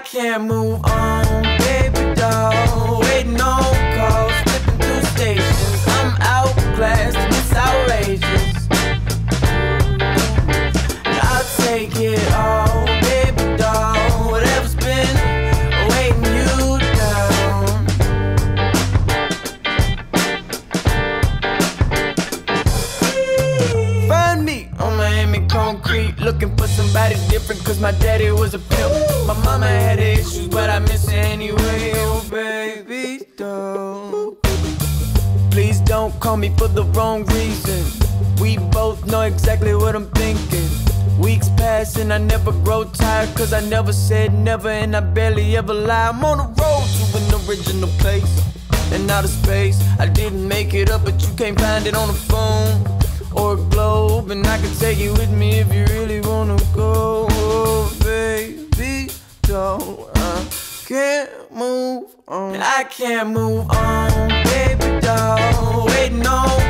can't move on, baby doll. Waiting on calls, flipping through stations. I'm outclassed and it's outrageous. And I'll take it all, baby doll. Whatever's been weighing you down. Find me on Miami concrete, looking for somebody different, cause my daddy was a pimp. My mama had issues, but I miss her anyway. Oh baby doll, please don't call me for the wrong reason. We both know exactly what I'm thinking. Weeks pass and I never grow tired, cause I never said never and I barely ever lie. I'm on the road to an original place and outer space. I didn't make it up, but you can't find it on the phone or a globe, and I can take you with me if you really wanna go. Oh, baby doll, I can't move on. I can't move on, baby doll. Waiting on